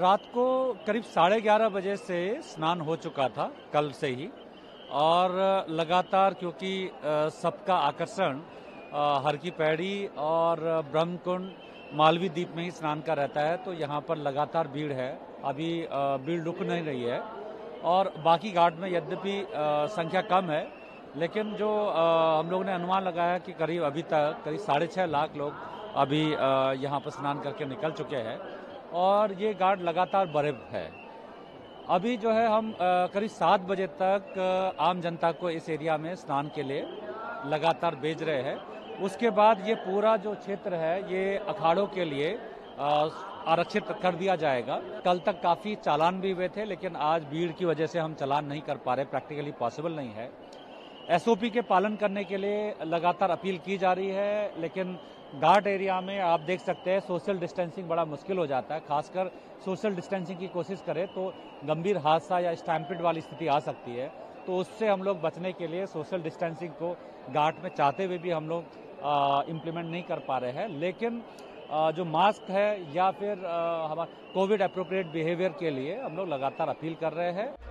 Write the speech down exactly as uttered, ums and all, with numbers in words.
रात को करीब साढ़े ग्यारह बजे से स्नान हो चुका था, कल से ही, और लगातार क्योंकि सबका आकर्षण हर की पैड़ी और ब्रह्मकुंड मालवी द्वीप में ही स्नान का रहता है, तो यहाँ पर लगातार भीड़ है। अभी भीड़ रुक नहीं रही है और बाकी घाट में यद्यपि संख्या कम है, लेकिन जो हम लोगों ने अनुमान लगाया कि करीब अभी तक करीब साढ़े छः लाख लोग अभी यहाँ पर स्नान करके निकल चुके हैं और ये घाट लगातार बड़े है। अभी जो है हम करीब सात बजे तक आम जनता को इस एरिया में स्नान के लिए लगातार भेज रहे हैं। उसके बाद ये पूरा जो क्षेत्र है ये अखाड़ों के लिए आरक्षित कर दिया जाएगा। कल तक काफ़ी चालान भी हुए थे, लेकिन आज भीड़ की वजह से हम चालान नहीं कर पा रहे, प्रैक्टिकली पॉसिबल नहीं है। एसओपी के पालन करने के लिए लगातार अपील की जा रही है, लेकिन घाट एरिया में आप देख सकते हैं सोशल डिस्टेंसिंग बड़ा मुश्किल हो जाता है। खासकर सोशल डिस्टेंसिंग की कोशिश करें तो गंभीर हादसा या स्टैम्पिड वाली स्थिति आ सकती है, तो उससे हम लोग बचने के लिए सोशल डिस्टेंसिंग को घाट में चाहते हुए भी हम लोग इम्प्लीमेंट नहीं कर पा रहे हैं। लेकिन आ, जो मास्क है या फिर हमारा कोविड अप्रोप्रिएट बिहेवियर के लिए हम लोग लगातार अपील कर रहे हैं।